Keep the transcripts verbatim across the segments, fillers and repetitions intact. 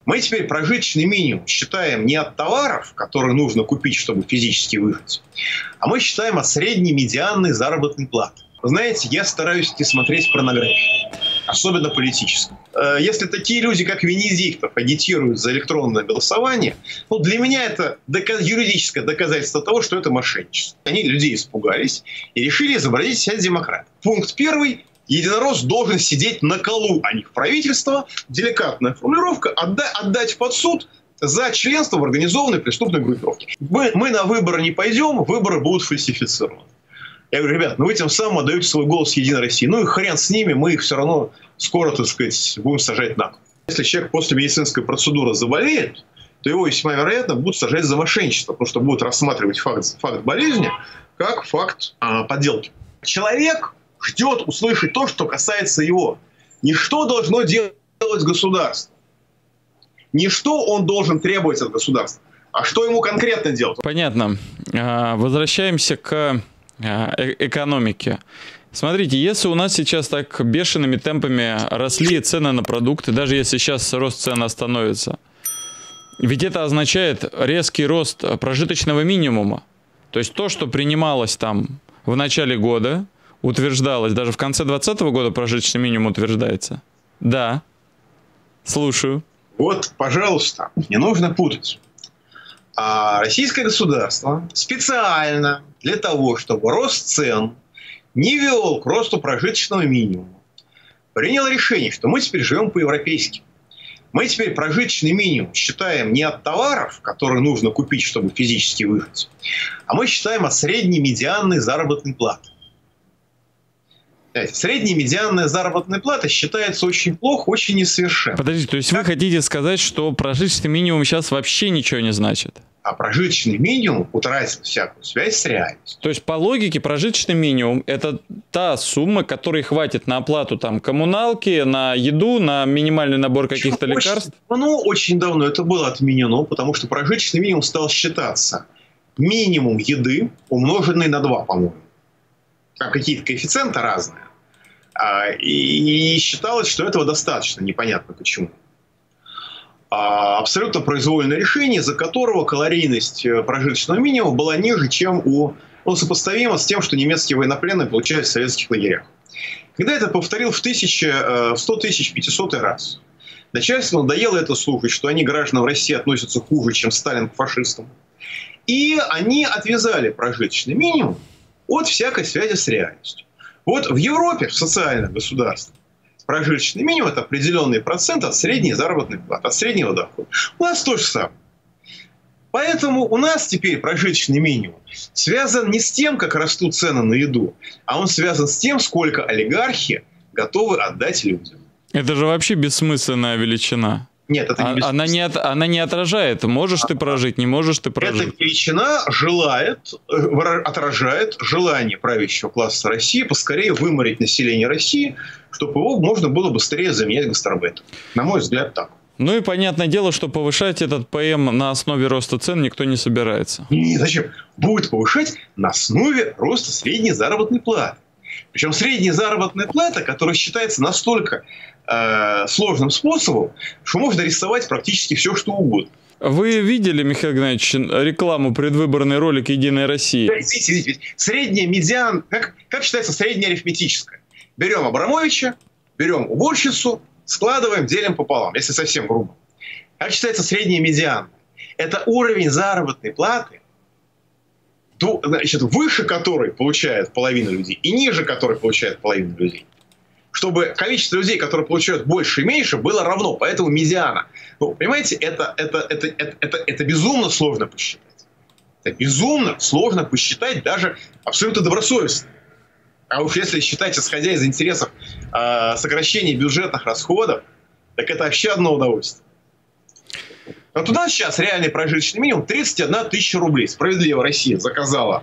Мы теперь прожиточный минимум считаем не от товаров, которые нужно купить, чтобы физически выжить, а мы считаем от средней медианной заработной платы. Вы знаете, я стараюсь не смотреть порнографию, особенно политическую. Если такие люди, как Венедиктов, агитируют за электронное голосование, ну, для меня это доказ... юридическое доказательство того, что это мошенничество. Они людей испугались и решили изобразить себя демократом. Пункт первый. Единорос должен сидеть на колу, а не в правительство. Деликатная формулировка. Отда- отдать под суд за членство в организованной преступной группировке. Мы, мы на выборы не пойдем, выборы будут фальсифицированы. Я говорю, ребят, ну вы тем самым отдаете свой голос Единой России. Ну и хрен с ними, мы их все равно скоро, так сказать, будем сажать на кол. Если человек после медицинской процедуры заболеет, то его весьма вероятно будут сажать за мошенничество, потому что будут рассматривать факт, факт болезни как факт а, подделки. Человек ждет услышать то, что касается его. Не что должно делать государство, не что он должен требовать от государства, а что ему конкретно делать. Понятно. Возвращаемся к экономике. Смотрите, если у нас сейчас так бешеными темпами росли цены на продукты, даже если сейчас рост цен остановится, ведь это означает резкий рост прожиточного минимума. То есть то, что принималось там в начале года, утверждалось, даже в конце двадцатого года прожиточный минимум утверждается. Да, слушаю. Вот, пожалуйста, не нужно путать. А российское государство специально для того, чтобы рост цен не вел к росту прожиточного минимума, приняло решение, что мы теперь живем по-европейски. Мы теперь прожиточный минимум считаем не от товаров, которые нужно купить, чтобы физически выжить, а мы считаем от средней медианной заработной платы. Средняя медианная заработная плата считается очень плохо, очень несовершенно. Подождите, то есть как? Вы хотите сказать, что прожиточный минимум сейчас вообще ничего не значит? А прожиточный минимум утратил всякую связь с реальностью. То есть по логике прожиточный минимум – это та сумма, которой хватит на оплату там, коммуналки, на еду, на минимальный набор каких-то лекарств? Ну, очень давно это было отменено, потому что прожиточный минимум стал считаться минимум еды, умноженный на два, по-моему. Там какие-то коэффициенты разные. И считалось, что этого достаточно, непонятно почему. Абсолютно произвольное решение, из-за которого калорийность прожиточного минимума была ниже, чем у, ну, сопоставимо с тем, что немецкие военнопленные получают в советских лагерях. Когда это повторил в, тысяча, в сто тысяч пятисотый раз, начальству надоело это слушать, что они, гражданам России, относятся хуже, чем Сталин к фашистам. И они отвязали прожиточный минимум от всякой связи с реальностью. Вот в Европе, в социальных государствах, прожиточный минимум – это определенный процент от средней заработной платы, от среднего дохода. У нас то же самое. Поэтому у нас теперь прожиточный минимум связан не с тем, как растут цены на еду, а он связан с тем, сколько олигархи готовы отдать людям. Это же вообще бессмысленная величина. Нет, это не а, она, не от, она не отражает, можешь ты прожить, не можешь ты прожить. Эта величина желает, отражает желание правящего класса России поскорее выморить население России, чтобы его можно было быстрее заменять гастарбайтером. На мой взгляд, так. Ну и понятное дело, что повышать этот ПМ на основе роста цен никто не собирается. Не, зачем? Будет повышать на основе роста средней заработной платы. Причем средняя заработная плата, которая считается настолько э, сложным способом, что можно рисовать практически все, что угодно. Вы видели, Михаил Геннадьевич, рекламу, предвыборный ролик «Единой России»? Видите, видите, средняя медиан, как, как считается средняя арифметическая? Берем Абрамовича, берем уборщицу, складываем, делим пополам, если совсем грубо. Как считается средняя медиана? Это уровень заработной платы, значит, выше которой получает половина людей и ниже которой получает половина людей. Чтобы количество людей, которые получают больше и меньше, было равно. Поэтому медиана. Ну, понимаете, это, это, это, это, это, это безумно сложно посчитать. Это безумно сложно посчитать даже абсолютно добросовестно. А уж если считать, исходя из интересов э, сокращения бюджетных расходов, так это вообще одно удовольствие. Вот у нас сейчас реальный прожиточный минимум тридцать одна тысяча рублей. Справедливо Россия заказала,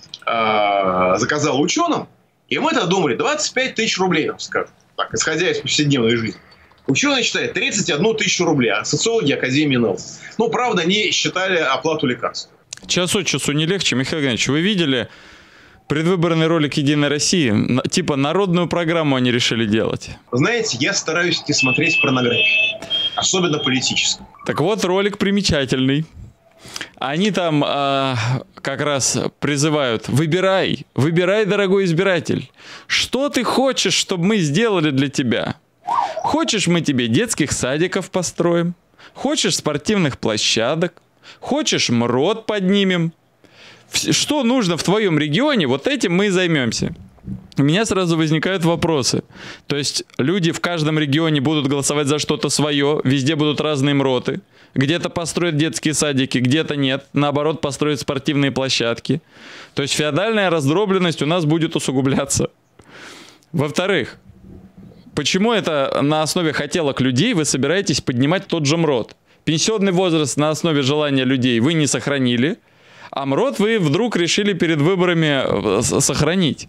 э, заказала ученым, и мы-то думали, двадцать пять тысяч рублей, нам скажут, так, исходя из повседневной жизни. Ученые считают тридцать одну тысячу рублей, а социологи Академии наук. Ну, правда, они считали оплату лекарств. Час от часу не легче. Михаил Геннадьевич, вы видели предвыборный ролик «Единой России»? Типа народную программу они решили делать. Знаете, я стараюсь не смотреть порнографию. особенно политическом. Так вот, ролик примечательный. Они там э, как раз призывают: выбирай, выбирай, дорогой избиратель, что ты хочешь, чтобы мы сделали для тебя. Хочешь, мы тебе детских садиков построим, хочешь, спортивных площадок, хочешь, МРОТ поднимем. Что нужно в твоем регионе, вот этим мы и займемся. У меня сразу возникают вопросы. То есть люди в каждом регионе будут голосовать за что-то свое, везде будут разные МРОТы. Где-то построят детские садики, где-то нет. Наоборот, построят спортивные площадки. То есть феодальная раздробленность у нас будет усугубляться. Во-вторых, почему это на основе хотелок людей вы собираетесь поднимать тот же МРОТ? Пенсионный возраст на основе желания людей вы не сохранили, а МРОТ вы вдруг решили перед выборами сохранить.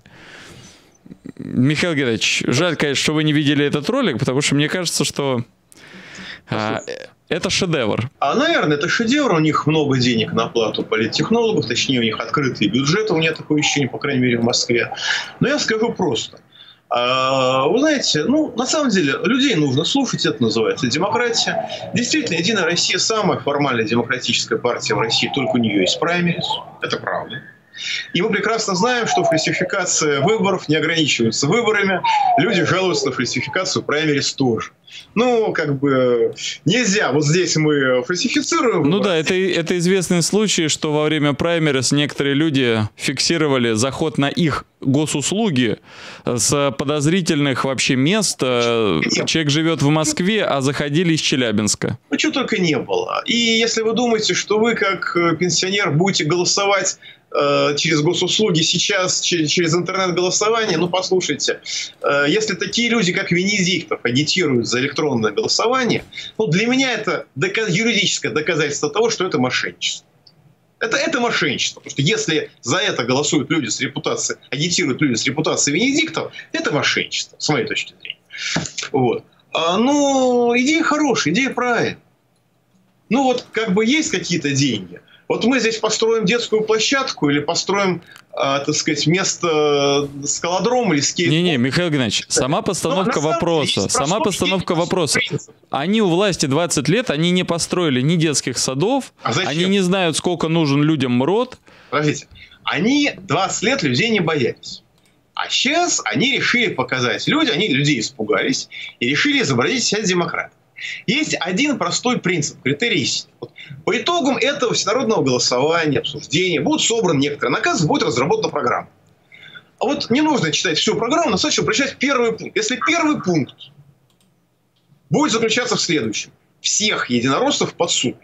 Михаил Геннадьевич, жаль, конечно, что вы не видели этот ролик, потому что мне кажется, что а, это шедевр. А, наверное, это шедевр. У них много денег на оплату политтехнологов, точнее, у них открытый бюджет, у меня такое ощущение, по крайней мере, в Москве. Но я скажу просто. А, вы знаете, ну, на самом деле, людей нужно слушать, это называется демократия. Действительно, Единая Россия самая формальная демократическая партия в России, только у нее есть праймерис. Это правда. И мы прекрасно знаем, что фальсификация выборов не ограничивается выборами. Люди жалуются на фальсификацию праймерис тоже. Ну, как бы нельзя. Вот здесь мы фальсифицируем. Ну да, это, это известный случай, что во время праймерис некоторые люди фиксировали заход на их госуслуги с подозрительных вообще мест. Нет. Человек живет в Москве, а заходили из Челябинска. Ну, чего только не было. И если вы думаете, что вы как пенсионер будете голосовать через госуслуги сейчас, через интернет-голосование, ну, послушайте, если такие люди, как Венедиктов, агитируют за электронное голосование, ну, для меня это доказ... юридическое доказательство того, что это мошенничество. Это, это мошенничество. Потому что если за это голосуют люди с репутацией, агитируют люди с репутацией Венедиктов, это мошенничество, с моей точки зрения. Вот. А, ну, идея хорошая, идея правильная. Ну, вот как бы есть какие-то деньги. Вот мы здесь построим детскую площадку или построим, э, так сказать, место скалодром или скейт. Не-не, Михаил Геннадьевич, сама постановка вопроса, сама постановка вопроса. Они у власти двадцать лет, они не построили ни детских садов, а они не знают, сколько нужен людям МРОТ. Подождите, они двадцать лет людей не боялись. А сейчас они решили показать людям, они людей испугались и решили изобразить себя демократов. Есть один простой принцип, критерий истины. Вот по итогам этого всенародного голосования, обсуждения будут собраны некоторые наказы, будет разработана программа. А вот не нужно читать всю программу, достаточно прочитать первый пункт. Если первый пункт будет заключаться в следующем. Всех единороссов под суд.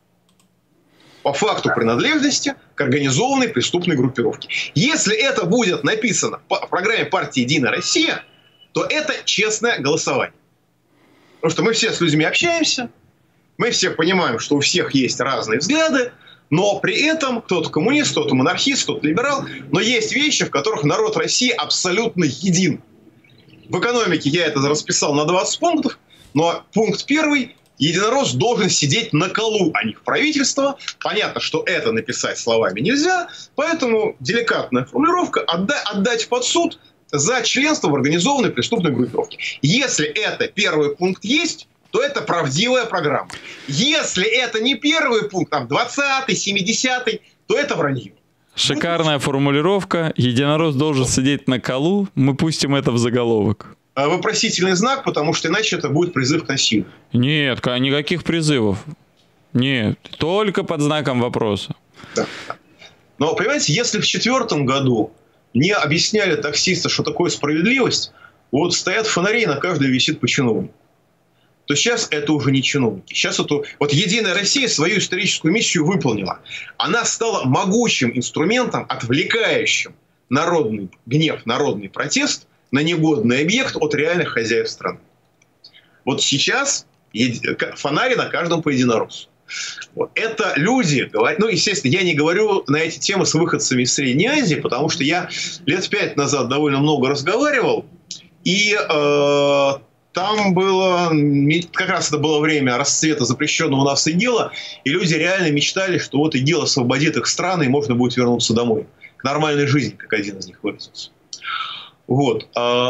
По факту принадлежности к организованной преступной группировке. Если это будет написано в программе партии «Единая Россия», то это честное голосование. Потому что мы все с людьми общаемся, мы все понимаем, что у всех есть разные взгляды, но при этом кто-то коммунист, кто-то монархист, кто-то либерал, но есть вещи, в которых народ России абсолютно един. В экономике я это расписал на двадцать пунктов, но пункт первый – единорос должен сидеть на колу, а не в правительство. Понятно, что это написать словами нельзя, поэтому деликатная формулировка – отдать под суд за членство в организованной преступной группировке. Если это первый пункт есть, то это правдивая программа. Если это не первый пункт, там двадцатый, семидесятый, то это вранье. Шикарная формулировка. Единорос должен сидеть на колу. Мы пустим это в заголовок. Вопросительный знак, потому что иначе это будет призыв к насилию. Нет, никаких призывов. Нет, только под знаком вопроса. Да. Но, понимаете, если в четвертом году не объясняли таксистам, что такое справедливость, вот стоят фонари, на каждой висит по чиновнику. То сейчас это уже не чиновники. Сейчас это... Вот Единая Россия свою историческую миссию выполнила. Она стала могучим инструментом, отвлекающим народный гнев, народный протест на негодный объект от реальных хозяев страны. Вот сейчас фонари на каждом по единороссу. Вот. Это люди, ну, естественно, я не говорю на эти темы с выходцами из Средней Азии, потому что я лет пять назад довольно много разговаривал, и э, там было, как раз это было время расцвета запрещенного у нас ИГИЛа, и люди реально мечтали, что вот ИГИЛ освободит их страны, и можно будет вернуться домой, к нормальной жизни, как один из них выразился. Вот.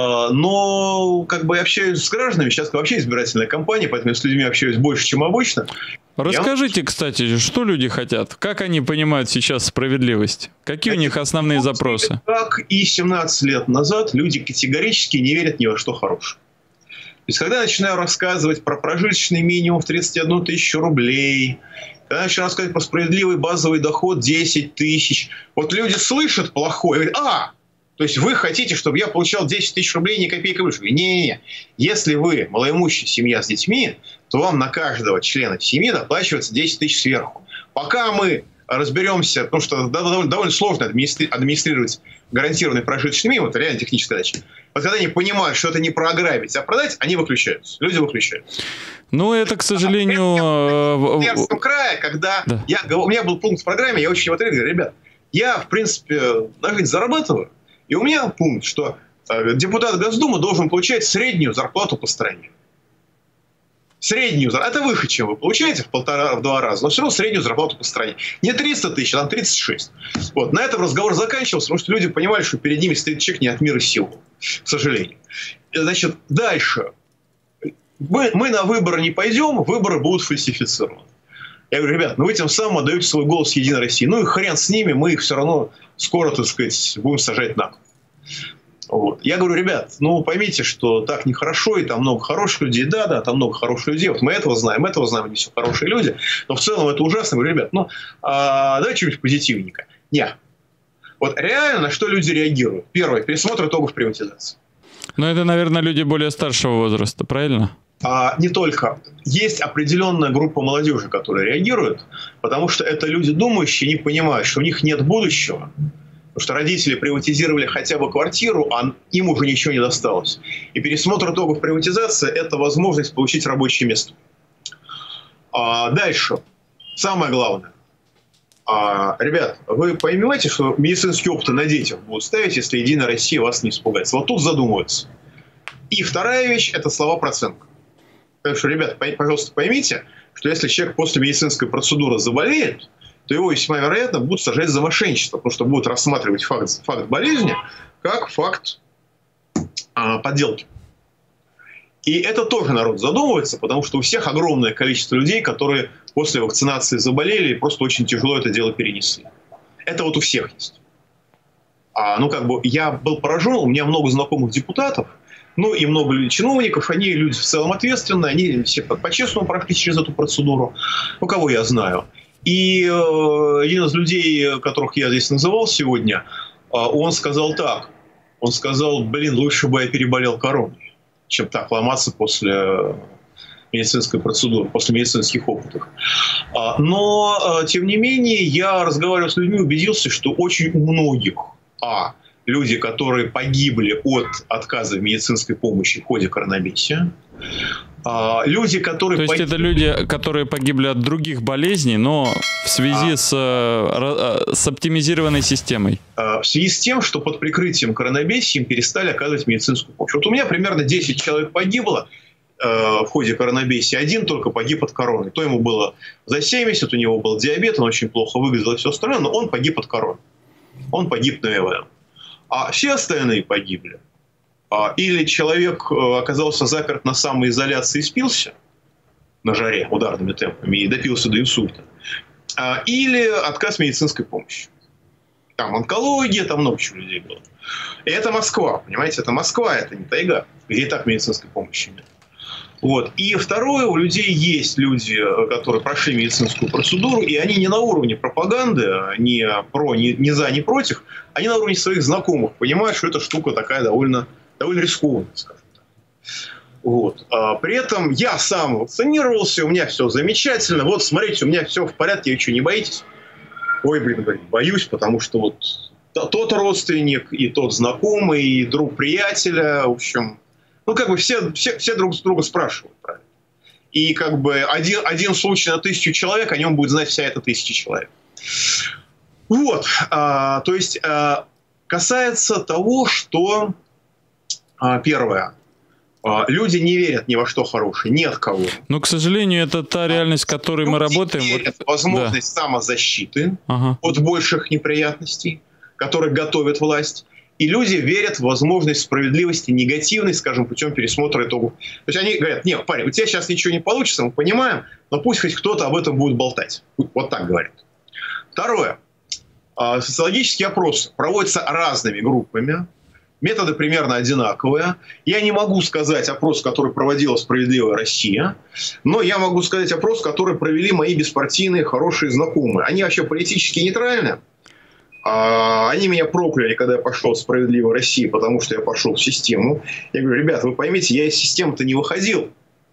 Но как бы я общаюсь с гражданами, сейчас вообще избирательная кампания, поэтому я с людьми общаюсь больше, чем обычно. Расскажите, я... кстати, что люди хотят? Как они понимают сейчас справедливость? Какие Это у них основные запросы? Как и семнадцать лет назад люди категорически не верят ни во что хорошее. То есть, когда я начинаю рассказывать про прожиточный минимум в тридцать одну тысячу рублей, когда я начинаю рассказывать про справедливый базовый доход десять тысяч, вот люди слышат плохое и говорят: а, то есть вы хотите, чтобы я получал десять тысяч рублей, ни копейка выше? Не-не-не. Если вы малоимущая семья с детьми, то вам на каждого члена семьи доплачивается десять тысяч сверху. Пока мы разберемся, потому что довольно, довольно сложно администри- администрировать гарантированный прожиточный минимум, это реально техническая задача. Вот когда они понимают, что это не програбить, а продать, они выключаются. Люди выключаются. Ну, это, к сожалению... В Пермском крае, когда да. я, у меня был пункт в программе, я очень его говорю: ребят, я, в принципе, на жизнь зарабатываю, и у меня пункт, что э, депутат Госдумы должен получать среднюю зарплату по стране. Среднюю зарплату. Это выше, чем вы получаете в полтора, в два раза, но все равно среднюю зарплату по стране. Не триста тысяч, а там тридцать шесть. Вот. На этом разговор заканчивался, потому что люди понимали, что перед ними стоит человек не от мира сего, к сожалению. Значит, дальше. Мы, мы на выборы не пойдем, выборы будут фальсифицированы. Я говорю: ребят, ну вы тем самым отдаете свой голос Единой России. Ну и хрен с ними, мы их все равно скоро, так сказать, будем сажать на кол. Вот. Я говорю: ребят, ну поймите, что так нехорошо, и там много хороших людей. Да, да, там много хороших людей. Вот мы этого знаем, этого знаем, они все хорошие люди. Но в целом это ужасно. Я говорю: ребят, ну а, давайте что-нибудь позитивненько. Нет. Вот реально на что люди реагируют? Первое, пересмотр итогов приватизации. Ну это, наверное, люди более старшего возраста, правильно? А, не только. Есть определенная группа молодежи, которая реагирует, потому что это люди думающие, не понимают, что у них нет будущего. Потому что родители приватизировали хотя бы квартиру, а им уже ничего не досталось. И пересмотр итогов приватизации – это возможность получить рабочее место. А дальше. Самое главное. А, ребят, вы поймете, что медицинские опыты на детях будут ставить, если Единая Россия вас не испугается. Вот тут задумываются. И вторая вещь – это слова проценка. Так что, ребят, пожалуйста, поймите, что если человек после медицинской процедуры заболеет, то его весьма вероятно будут сажать за мошенничество, потому что будут рассматривать факт, факт болезни как факт а, подделки. И это тоже народ задумывается, потому что у всех огромное количество людей, которые после вакцинации заболели и просто очень тяжело это дело перенесли. Это вот у всех есть. А, ну, как бы я был поражен, у меня много знакомых депутатов, ну и много чиновников, они люди в целом ответственные, они все по-честному прошли через эту процедуру, ну, кого я знаю. И э, один из людей, которых я здесь называл сегодня, э, он сказал так, он сказал: блин, лучше бы я переболел короной, чем так ломаться после медицинской процедуры, после медицинских опытов. А, но, э, тем не менее, я, разговаривая с людьми, убедился, что очень у многих, а, люди, которые погибли от отказа в медицинской помощи в ходе коронавируса, а, люди, которые... То есть погибли... это люди, которые погибли от других болезней, но в связи а... с, с оптимизированной системой? А, в связи с тем, что под прикрытием коронавируса им перестали оказывать медицинскую помощь. Вот у меня примерно десять человек погибло э, в ходе коронавируса, один только погиб от короны. То ему было за семьдесят, у него был диабет, он очень плохо выглядел и все остальное, но он погиб от короны. Он погиб на ЭВМ. А все остальные погибли. Или человек оказался заперт на самоизоляции и спился на жаре ударными темпами и допился до инсульта. Или отказ медицинской помощи. Там онкология, там много чего людей было. И это Москва, понимаете? Это Москва, это не тайга, где и так медицинской помощи нет. Вот. И второе, у людей есть люди, которые прошли медицинскую процедуру, и они не на уровне пропаганды, не про, не, не за, не против, они на уровне своих знакомых понимают, что эта штука такая довольно, довольно рискованная, скажем так. Вот. А при этом я сам вакцинировался, у меня все замечательно. Вот, смотрите, у меня все в порядке, вы что, не боитесь? Ой, блин, блин, боюсь, потому что вот тот родственник, и тот знакомый, и друг приятеля, в общем... Ну, как бы все, все, все друг с друга спрашивают, правильно. И как бы один, один случай на тысячу человек, о нем будет знать вся эта тысяча человек. Вот. А, то есть, а, касается того, что, а, первое, а, люди не верят ни во что хорошее, ни от кого. Но, к сожалению, это та реальность, в которой люди мы работаем. Верят вот... в возможность да. самозащиты ага. от больших неприятностей, которые готовит власть. и люди верят в возможность справедливости негативной, скажем, путем пересмотра итогов. То есть они говорят: нет, парень, у тебя сейчас ничего не получится, мы понимаем, но пусть хоть кто-то об этом будет болтать. Вот так говорят. Второе. Социологические опросы проводятся разными группами. Методы примерно одинаковые. Я не могу сказать опрос, который проводила «Справедливая Россия», но я могу сказать опрос, который провели мои беспартийные хорошие знакомые. Они вообще политически нейтральны. Они меня прокляли, когда я пошел в «Справедливую Россию», потому что я пошел в систему. Я говорю: ребят, вы поймите, я из системы-то не выходил.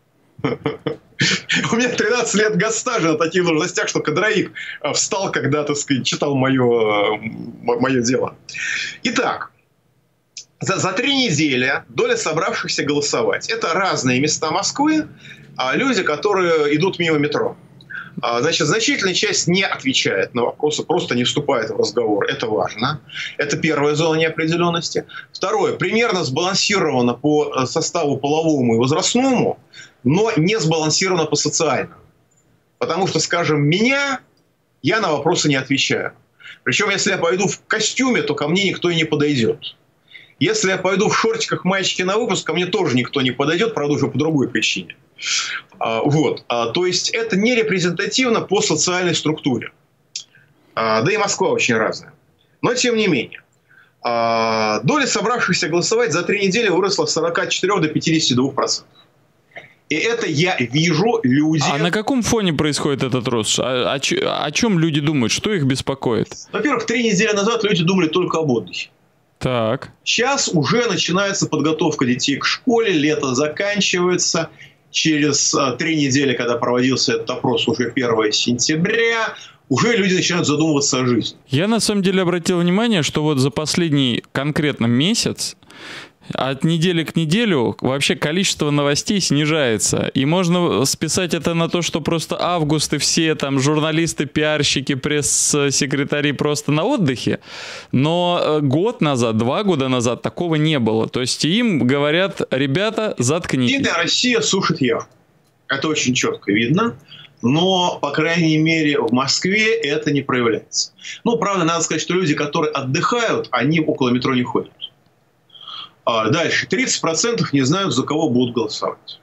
У меня тринадцать лет госстажа на таких должностях, что кадровик встал, когда, так сказать, читал мое, мое дело. Итак, за, за три недели доля собравшихся голосовать — это разные места Москвы, а люди, которые идут мимо метро. Значит, значительная часть не отвечает на вопросы, просто не вступает в разговор. Это важно. Это первая зона неопределенности. Второе. Примерно сбалансировано по составу половому и возрастному, но не сбалансировано по социальному. Потому что, скажем, меня, я на вопросы не отвечаю. Причем, если я пойду в костюме, то ко мне никто и не подойдет. Если я пойду в шортиках, маечке на выпуск, ко мне тоже никто не подойдет, правда, уже по другой причине. Вот. То есть это не репрезентативно по социальной структуре. Да и Москва очень разная. Но тем не менее. Доля собравшихся голосовать за три недели выросла с сорока четырёх до пятидесяти двух процентов. И это я вижу люди... А на каком фоне происходит этот рост? О, о, о чем люди думают? Что их беспокоит? Во-первых, три недели назад люди думали только об отдыхе. Так. Сейчас уже начинается подготовка детей к школе, лето заканчивается. Через а, три недели, когда проводился этот опрос, уже первого сентября, уже люди начинают задумываться о жизни. Я на самом деле обратил внимание, что вот за последний конкретно месяц от недели к неделю вообще количество новостей снижается. И можно списать это на то, что просто август и все там журналисты, пиарщики, пресс-секретари просто на отдыхе. Но год назад, два года назад такого не было. То есть им говорят: ребята, заткнитесь. Единая Россия сушит явку. Это очень четко видно. Но, по крайней мере, в Москве это не проявляется. Ну, правда, надо сказать, что люди, которые отдыхают, они около метро не ходят. Дальше. тридцать процентов не знают, за кого будут голосовать.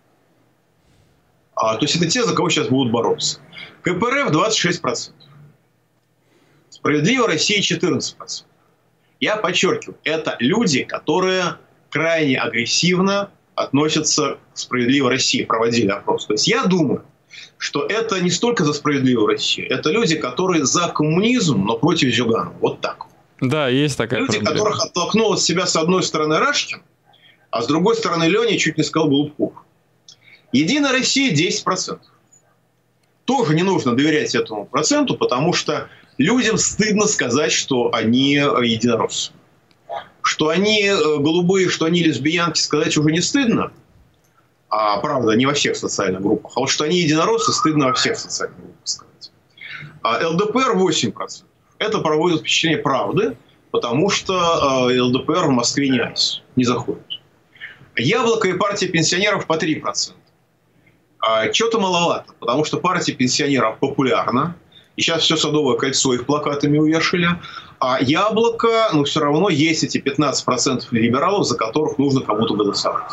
А, то есть это те, за кого сейчас будут бороться. ка пэ эр эф двадцать шесть процентов. Справедливая Россия четырнадцать процентов. Я подчеркиваю, это люди, которые крайне агрессивно относятся к «Справедливой России», проводили опрос. То есть я думаю, что это не столько за «Справедливую Россию», это люди, которые за коммунизм, но против Зюганова. Вот так. Да, есть такая Люди, проблема. которых оттолкнул от себя с одной стороны Рашкин, а с другой стороны Леня, чуть не сказал, Голубков. Единая Россия десять процентов. Тоже не нужно доверять этому проценту, потому что людям стыдно сказать, что они единороссы. Что они голубые, что они лесбиянки, сказать уже не стыдно. А правда, не во всех социальных группах. А вот что они единороссы, стыдно во всех социальных группах сказать. А эл дэ пэ эр восемь процентов. Это проводит впечатление правды, потому что эл дэ пэ эр в Москве не айс, не заходит. Яблоко и партия пенсионеров по три процента. А что-то маловато, потому что партия пенсионеров популярна. И сейчас все Садовое кольцо их плакатами увешали. А Яблоко, ну, все равно есть эти пятнадцать процентов либералов, за которых нужно кому-то голосовать.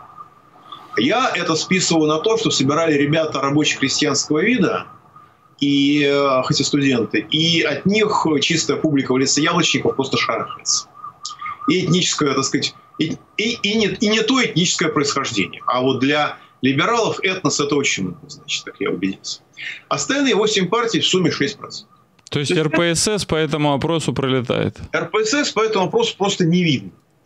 Я это списываю на то, что собирали ребята рабоче-крестьянского вида, и, хотя студенты, и от них чистая публика в лице яблочников просто шарахается. И этническое, так сказать, и, и, и, не, и не то этническое происхождение. А вот для либералов этнос — это очень много, значит, как я убедился. Остальные восемь партий в сумме шесть процентов. То есть эр пэ эс эс по этому опросу пролетает? эр пэ эс эс по этому опросу просто не видно.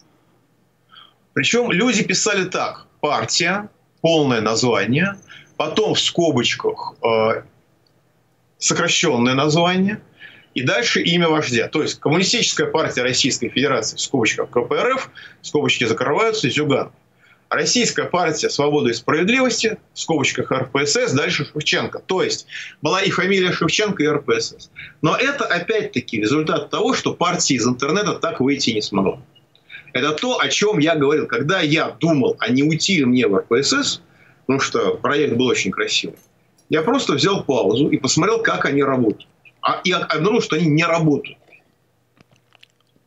Причем люди писали так: партия, полное название, потом в скобочках э, сокращенное название, и дальше имя вождя. То есть Коммунистическая партия Российской Федерации, в скобочках ка пэ эр эф, скобочки закрываются, Зюганов. Российская партия Свободы и Справедливости, в скобочках эр пэ эс эс, дальше Шевченко. То есть была и фамилия Шевченко, и эр пэ эс эс. Но это опять-таки результат того, что партия из интернета так выйти не смогла. Это то, о чем я говорил. Когда я думал, а не уйти ли мне в эр пэ эс эс, потому что проект был очень красивый, я просто взял паузу и посмотрел, как они работают. А, и обнаружил, что они не работают.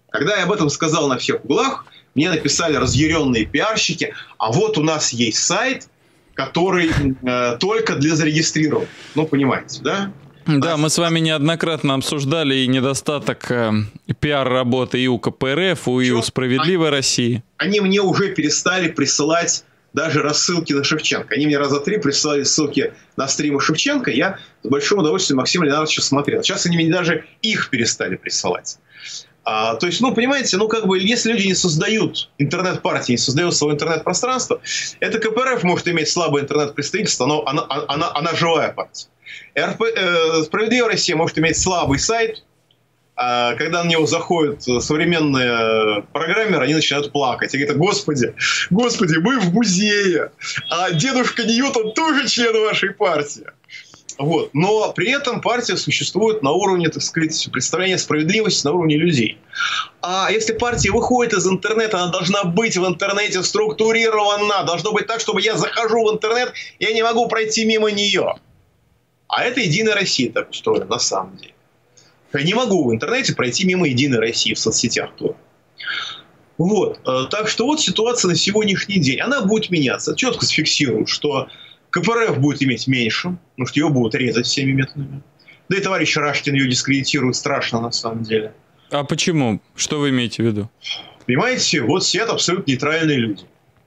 Когда я об этом сказал на всех углах, мне написали разъяренные пиарщики, а вот у нас есть сайт, который э, только для зарегистрированных. Ну, понимаете, да? Да, мы с вами неоднократно обсуждали и недостаток э, пиар-работы и у ка пэ эр эф, и у «Справедливой они, России». Они мне уже перестали присылать даже рассылки на Шевченко. Они мне раза три присылали ссылки на стримы Шевченко. Я с большим удовольствием Максима Леонардовича смотрел. Сейчас они мне даже их перестали присылать. А, то есть, ну, понимаете, ну, как бы, если люди не создают интернет-партии, не создают свое интернет-пространство, это ка пэ эр эф может иметь слабое интернет-представительство, но она, она, она живая партия. эр пэ, э, «Справедливая Россия» может иметь слабый сайт, а когда на него заходят современные программеры, они начинают плакать. И говорят: господи, господи, мы в музее, а дедушка Ньютон тоже член вашей партии. Вот. Но при этом партия существует на уровне, так сказать, представления справедливости на уровне людей. А если партия выходит из интернета, она должна быть в интернете структурирована. Должно быть так, чтобы я захожу в интернет, я не могу пройти мимо нее. А это «Единая Россия» так устроена на самом деле. Я не могу в интернете пройти мимо «Единой России» в соцсетях тоже. Вот. Так что вот ситуация на сегодняшний день. Она будет меняться. Четко сфиксирую, что ка пэ эр эф будет иметь меньше, потому что ее будут резать всеми методами. Да и товарищ Рашкин ее дискредитирует страшно на самом деле. А почему? Что вы имеете в виду? Понимаете, вот сидят абсолютно нейтральные люди,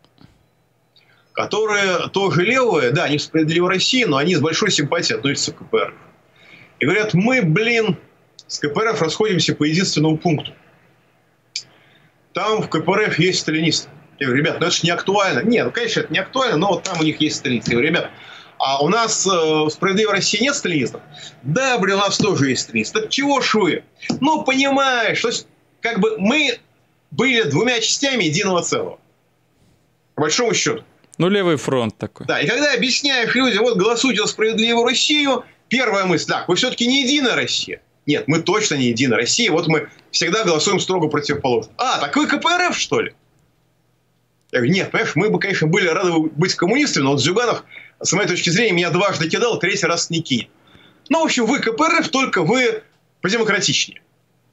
которые тоже левые, да, они в «Справедливой России», но они с большой симпатией относятся к ка пэ эр эф. И говорят: мы, блин, с ка пэ эр эф расходимся по единственному пункту. Там в ка пэ эр эф есть сталинисты. Я говорю: ребят, ну это же не актуально. Нет, ну, конечно, это не актуально, но вот там у них есть сталинисты. Я говорю: ребят, а у нас э, в «Справедливой России» нет сталинистов? Да, блин, у нас тоже есть сталинисты. Так чего ж вы? Ну, понимаешь, то есть, как бы мы были двумя частями единого целого. По большому счету. Ну, левый фронт такой. Да, и когда объясняешь людям: вот голосуйте за «Справедливую Россию», первая мысль: так, вы все-таки не «Единая Россия». Нет, мы точно не «Единая Россия», вот мы всегда голосуем строго противоположно. А, так вы ка пэ эр эф, что ли? Я говорю: нет, понимаешь, мы бы, конечно, были рады быть коммунистами, но вот Зюганов, с моей точки зрения, меня дважды кидал, третий раз не кинет. Ну, в общем, вы ка пэ эр эф, только вы подемократичнее.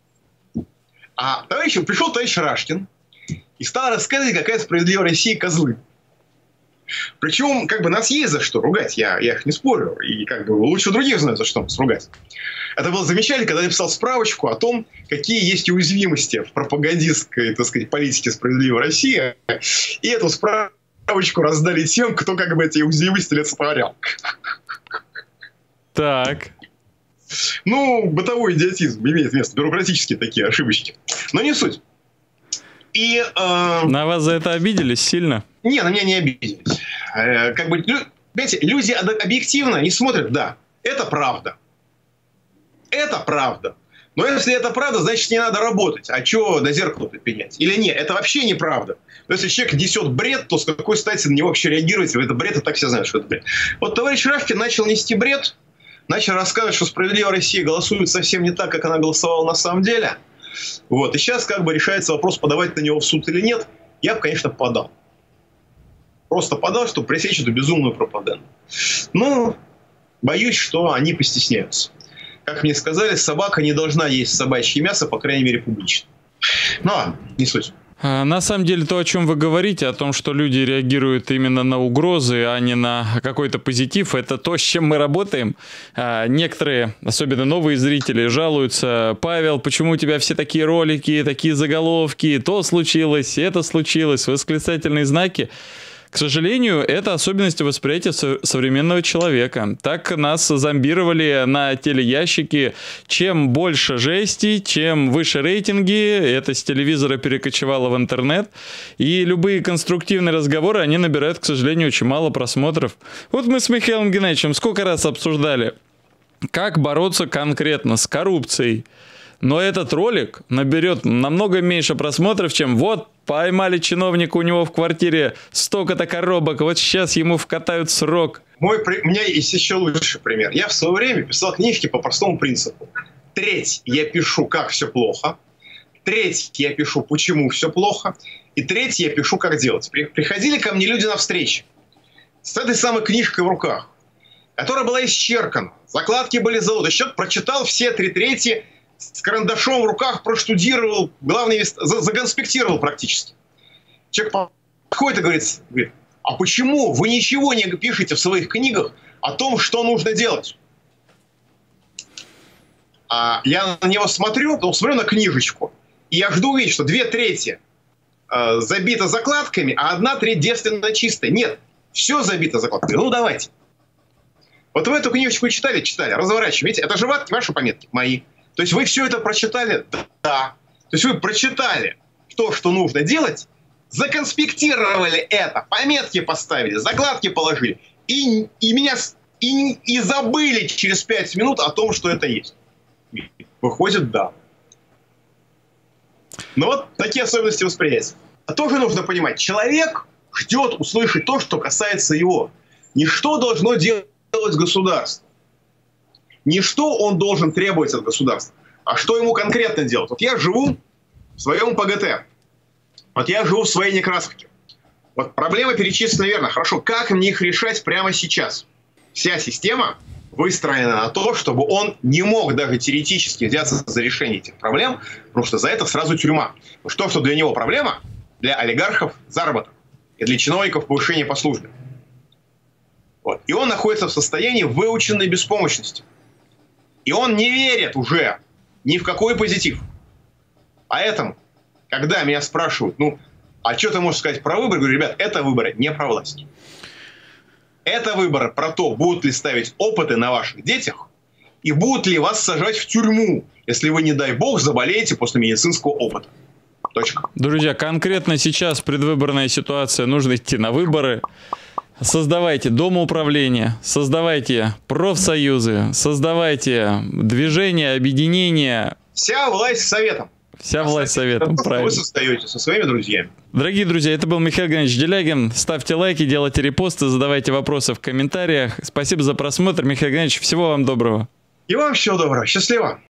А товарищ, пришел товарищ Рашкин и стал рассказывать, какая «Справедливая Россия» козлы. Причем, как бы, нас есть за что ругать, я, я их не спорю, и как бы лучше других знаю, за что нас ругать. Это было замечательно, когда я написал справочку о том, какие есть уязвимости в пропагандистской, так сказать, политике «Справедливой России», и эту справочку раздали тем, кто как бы эти уязвимости олицетворял. Так. Ну, бытовой идиотизм имеет место, бюрократические такие ошибочки. Но не суть. И, э... На вас за это обиделись сильно? Не, на меня не обиделись. Э, как бы, понимаете, люди объективно не смотрят: да, это правда. Это правда. Но если это правда, значит, не надо работать. А что до зеркала-то пенять? Или нет, это вообще неправда. Но если человек несет бред, то с какой стати на него вообще реагировать? Это бред, и так все знают, что это бред. Вот товарищ Рашкин начал нести бред, начал рассказывать, что «Справедливая Россия» голосует совсем не так, как она голосовала на самом деле. Вот. И сейчас как бы решается вопрос, подавать на него в суд или нет. Я бы, конечно, подал. Просто подал, чтобы пресечь эту безумную пропаганду. Но боюсь, что они постесняются. Как мне сказали, собака не должна есть собачье мясо, по крайней мере, публично. Ну ладно, не суть. На самом деле, то, о чем вы говорите, о том, что люди реагируют именно на угрозы, а не на какой-то позитив, это то, с чем мы работаем. Некоторые, особенно новые зрители, жалуются: Павел, почему у тебя все такие ролики, такие заголовки, то случилось, это случилось, восклицательные знаки. К сожалению, это особенности восприятия современного человека. Так нас зомбировали на телеящики. Чем больше жести, чем выше рейтинги, это с телевизора перекочевало в интернет. И любые конструктивные разговоры, они набирают, к сожалению, очень мало просмотров. Вот мы с Михаилом Геннадьевичем сколько раз обсуждали, как бороться конкретно с коррупцией. Но этот ролик наберет намного меньше просмотров, чем вот поймали чиновника, у него в квартире столько-то коробок, вот сейчас ему вкатают срок. Мой, у меня есть еще лучший пример. Я в свое время писал книжки по простому принципу. Треть я пишу, как все плохо. Треть я пишу, почему все плохо. И треть я пишу, как делать. Приходили ко мне люди на встречи с этой самой книжкой в руках, которая была исчеркана. Закладки были золотые. Человек прочитал все три трети с карандашом в руках проштудировал, главное, законспектировал практически. Человек подходит и говорит, говорит, а почему вы ничего не пишете в своих книгах о том, что нужно делать? А я на него смотрю, потом смотрю на книжечку, и я жду увидеть, что две трети э, забито закладками, а одна треть девственно чистая. Нет, все забито закладками. Ну, давайте. Вот вы эту книжечку читали? Читали. Разворачиваете. Это же ваши пометки? Мои. То есть вы все это прочитали? Да. То есть вы прочитали то, что нужно делать, законспектировали это, пометки поставили, закладки положили, и, и меня и, и забыли через пять минут о том, что это есть. Выходит, да. Но вот такие особенности восприятия. А тоже нужно понимать, человек ждет услышать то, что касается его. Не что должно делать государство. Не что он должен требовать от государства, а что ему конкретно делать. Вот я живу в своем ПГТ. Вот я живу в своей Некрасовке. Вот проблемы перечислены верно. Хорошо, как мне их решать прямо сейчас? Вся система выстроена на то, чтобы он не мог даже теоретически взяться за решение этих проблем, потому что за это сразу тюрьма. Что, что для него проблема, для олигархов заработок, и для чиновников повышение по службе. Вот. И он находится в состоянии выученной беспомощности. И он не верит уже ни в какой позитив. Поэтому, когда меня спрашивают, ну, а что ты можешь сказать про выборы? Я говорю, ребят, это выборы не про власть. Это выборы про то, будут ли ставить опыты на ваших детях, и будут ли вас сажать в тюрьму, если вы, не дай бог, заболеете после медицинского опыта. Точка. Друзья, конкретно сейчас предвыборная ситуация, нужно идти на выборы. Создавайте домоуправления, создавайте профсоюзы, создавайте движения, объединения. Вся власть советом. Вся власть советом, правильно. Вы создаете со своими друзьями. Дорогие друзья, это был Михаил Геннадьевич Делягин. Ставьте лайки, делайте репосты, задавайте вопросы в комментариях. Спасибо за просмотр. Михаил Геннадьевич, всего вам доброго. И вам всего доброго. Счастливо.